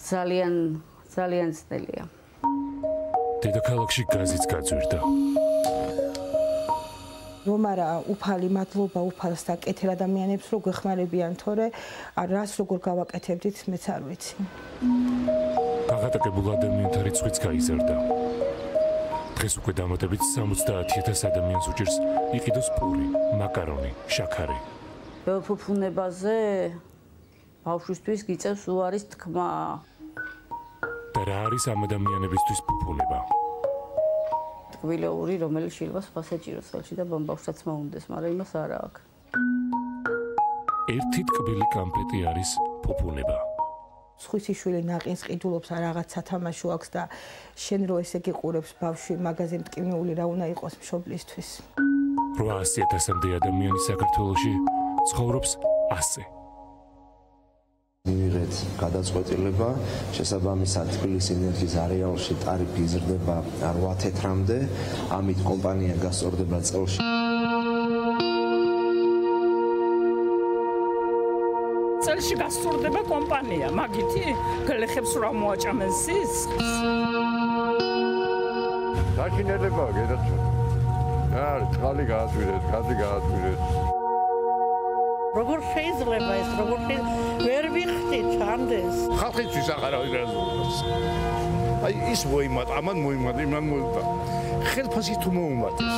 ძალიან ძნელია. დედაქალაქში გაზიც გაძვირდა. რომ არა უფალი მადლობა უფალს და კეთილ ადამიანებს რო გვეხმარებიან, თორე რას როგორ გავაკეთებდით მეც არ ვიცი. აღატაკებულ ადამიანთა რიცხვიც გაიზარდა. დღეს უკვე დამატებით 70,000 ადამიანს უჭირს იყიდოს პური, მაკარონი, შაქარი. ფუფუნებაზე ბავშვისთვის გიწევს უარის თქმა. და რა არის ამ ადამიანებისთვის ფუფუნება? ტკბილეული, რომელიც შეიძლება სხვა საჭიროს ხელში და ბავშვსაც მოუნდეს, მაგრამ იმას არა აქვს. ერთი ტკბილი კამფეტი არის ფუფუნება. სხვისი შვილი ნაყინს ყიდულობს ან რაღაც სათამაშო აქვს და შენ რო ესე გიყურებს ბავშვი მაღაზიე მტკივნეული რა უნდა იყოს მშობლისთვის. 800,000-მდე ადამიანი საქართველოში ცხოვრობს ასე. მივიღეთ გადაწყვეტილება, შესაბამისად თბილისის ენერგიის არეალში ტარიფი იზრდება 8 თეთრამდე, ამით კომპანია გასწორდება წელში. წელში გასწორდება კომპანია, მაგითი გლეხებს რა მოაჭამეს სისხლს. დაშინელებაა გადაწყვეტ. რა არის, წყალი გააძვირეს, გაზი გააძვირეს. როგორ შეიძლება ეს, როგორ ვერ ვიხდით ამდენს. ხალხისთვის აღარავინ რაზულობს. აი ის მოიმატა, ამან მოიმატა, იმან მოიმატა. ხელფასი თუ მოუმატეს.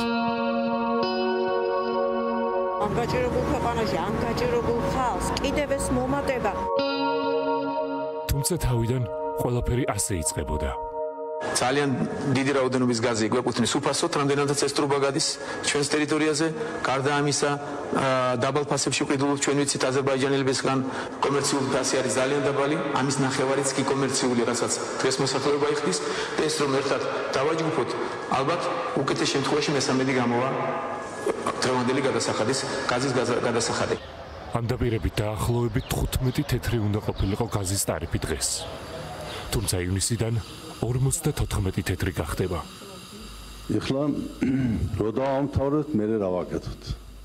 ანგაჭირებულ ქვეყანაში, ანგაჭირებულ ხალხს კიდევ ეს მომატება. თუმცა თავიდან ყველაფერი ასე იწყებოდა. ძალიან დიდი რაოდენობის გაზი გვეკუთვნის უფასოდ, რამდენადაც ეს ტრუბა გადის ჩვენს ტერიტორიაზე. გარდა ამისა, დაბალ ფასებში ყიდულობთ, ჩვენ ვიცით აზერბაიჯანელებისგან კომერციული ფასი არის ძალიან დაბალი, ამის ნახევარიც კი კომერციული, რასაც დღეს მოსახლეობა იხდის. ეს რომ ერთად დავაჯგუფოთ, ალბათ უკეთეს შემთხვევაში მესამედი გამოვა დღევანდელი გადასახადის, გაზის გადასახადი. ამ დაპირებით დაახლოებით 15 თეთრი უნდა ყოფილიყო გაზის ტარიფი დღეს. თუმცა ივნისიდან 54 თეთრი გახდება. ეხლა რო დავამთავრეთ, მე რა ვაკეთოთ?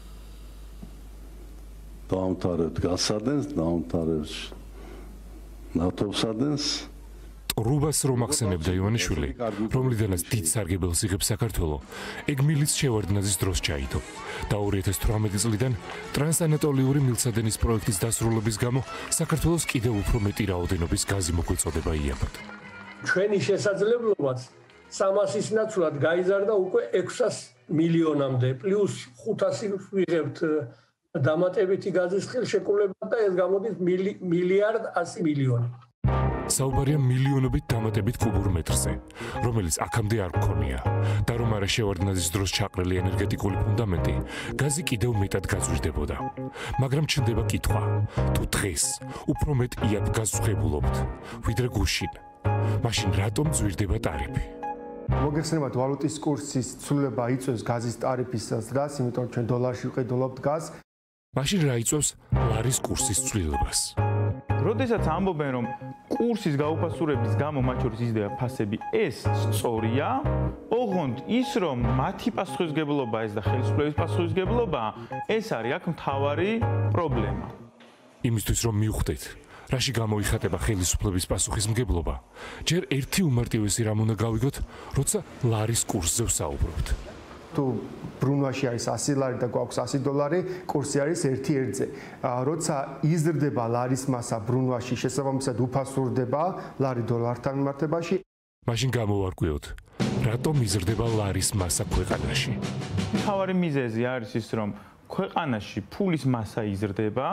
დავამთავრეთ გასადენს, დავამთავრეთ ნავთობსადენს. ტრუბას რომ ახსენებდა ივანიშვილი, რომლიდანაც დიდ სარგებელს იღებს საქართველო, ეგ მილიც შევარდნაძის დროს ჩაიდო და 2018 წლიდან ტრანსანატოლიური მილსადენის პროექტის დასრულების გამო საქართველოს კიდევ უფრო მეტი რაოდენობის გაზი მოგვეწოდება იაფად. ჩვენი შესაძლებლობაც 300-ის ნაცვლად გაიზარდა უკვე 600 მილიონამდე, პლუს 500 ვიღებთ დამატებითი გაზის ხელშეკრულება და ეს გამოდის 1,100,000,000. საუბარია მილიონობით დამატებით კუბურ მეტრზე, რომელიც აქამდე არ გქონია და რომ არა შევარდნაძის დროს ჩაყრილი ენერგეტიკული ფუნდამენტი, გაზი კიდევ მეტად გაზვირდებოდა. მაგრამ ჩნდება კითხვა, თუ დღეს უფრო მეტ იაფ გაზს ვღებულობთ, ვიდრე გუშინ, მაშინ რატომ ძვირდება ტარიფი? მოგეხსენებათ ვალუტის კურსის ცვლილება იწვევს გაზის ტარიფის ზრდას, იმიტომ ჩვენ დოლარში ვყიდულობთ გაზს. მაშინ რა იწვევს ლარის კურსის ცვლილებას? როდესაც ამბობენ, რომ კურსის გაუფასურების გამო მათ შორის იზრდება ფასები, ეს სწორია. ოღონდ ის, რომ მათი პასუხისმგებლობა ეს და ხელისუფლების პასუხისმგებლობა, ეს არის აქ მთავარი პრობლემა. იმისთვის რომ მივხვდეთ, რაში გამოიხატება ხელისუფლების პასუხისმგებლობა, ჯერ ერთი უმარტივესი რამ უნდა გავიგოთ, როცა ლარის კურსზე ვსაუბრობთ. თუ ბრუნვაში არის 100 ლარი და გვაქვს 100 დოლარი, კურსი არის 1-1-ზე. როცა იზრდება ლარის მასა ბრუნვაში, შესაბამისად უფასურდება ლარი დოლართან მიმართებაში. მაშინ გამოვარკვიოთ, რატომ იზრდება ლარის მასა ქვეყანაში? მთავარი მიზეზი არის ის, რომ ქვეყანაში ფულის მასა იზრდება.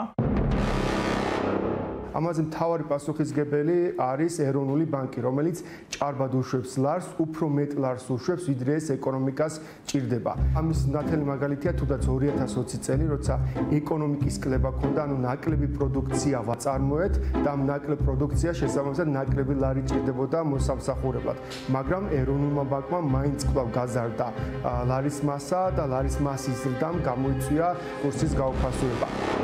ამაზე მთავარი პასუხისმგებელი არის ეროვნული ბანკი, რომელიც ჭარბად უშვებს ლარს, უფრო მეტ ლარს უშვებს, ვიდრე ეს ეკონომიკას ჭირდება. ამის ნათელი მაგალითია თუნდაც 2020 წელი, როცა ეკონომიკის კლება ქონდა, ანუ ნაკლები პროდუქცია ვაწარმოეთ და ამ ნაკლებ პროდუქცია შესაბამისად ნაკლები ლარი ჭირდებოდა მოსამსახურებლად. მაგრამ ეროვნულმა ბანკმა მაინც კვლავ გაზარდა ლარის მასა და ლარის მასის ზრდამ გამოიწვია კურსის გაუფასურება.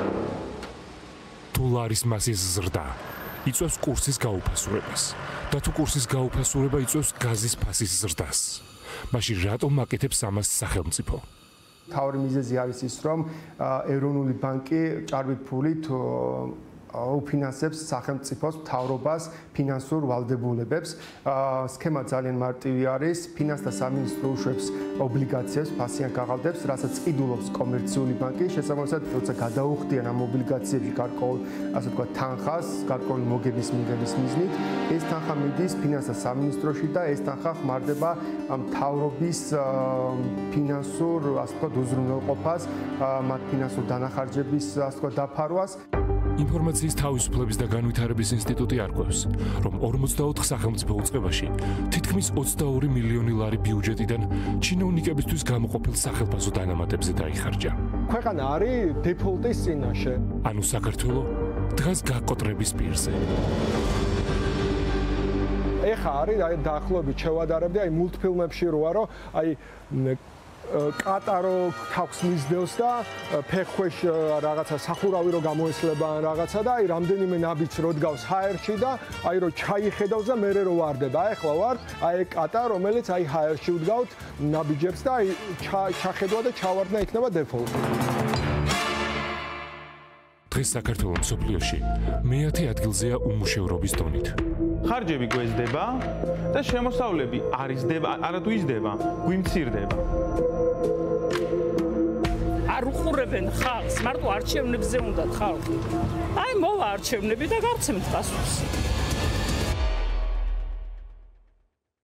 თუ ლარის მასის ზრდა იწვევს კურსის გაუფასურებას და თუ კურსის გაუფასურება იწვევს გაზის ფასის ზრდას, მაშინ რატომ აკეთებს ამას სახელმწიფო? მთავარი მიზეზი არის ის, რომ ეროვნული ბანკი ჭარბი ფულით უფინანსებს სახელმწიფოს მთავრობას ფინანსურ ვალდებულებებს. სქემა ძალიან მარტივი არის. ფინანსთა სამინისტრო უშვებს ობლიგაციებს, ფასიან კაღალდებს, რასაც ყიდულობს კომერციული ბანკი. შესაბამისად, როცა გადაუხდიან ამ ობლიგაციებში გარკვეულ, ასე ვთქვათ, თანხას, გარკვეული მოგების მიღების მიზნით, ეს თანხა მიდის ფინანსთა სამინისტროში და ეს თანხა ხმარდება მთავრობის ფინანსურ, ასე ვთქვათ, უზრუნველყოფას, მათ ფინანსურ დანახარჯების, ასე ვთქვათ, დაფარვას. ინფორმაციის თავისუფლების და განვითარების ინსტიტუტი არკვევს, რომ 44 სახელმწიფო უწყებაში თითქმის 22 მილიონი ლარი ბიუჯეტიდან ჩინოვნიკებისთვის გამოყოფილ სახელფასო დანამატებზე დაიხარჯა. ქვეყანა არის დეფოლტის წინაშე. ანუ საქართველო დღეს გაკოტრების პირზე. ეხა არის დაახლოებით შევადარებდი მულტფილმებში როა რომ კატარო თავს მისდევს და ფეხქვეშ რაღაცა სახურავი რო გამოესლება ან რაღაცა და რამდენიმე ნაბიჯს რო დგავს ჰაერში და რო ჩაიხედავს და მერე რო ვარდება. ეხლა ვარ კატა რომელიც ჰაერში ვდგავთ ნაბიჯებს და ჩახედვა და ჩავარდნა იქნება დეფოლტი. დღეს საქართველოს მსოფლიოში მე-10 ადგილზეა უმუშევრობის დონით. ხარჯები გვეზდება და შემოსავლები არ იზრდება, არათუ იზრდება, გვიმცირდება. არ უყურებენ ხალხს, მარტო არჩევნებზე უნდათ ხალხი. მოვა არჩევნები და გავცემთ პასუხს.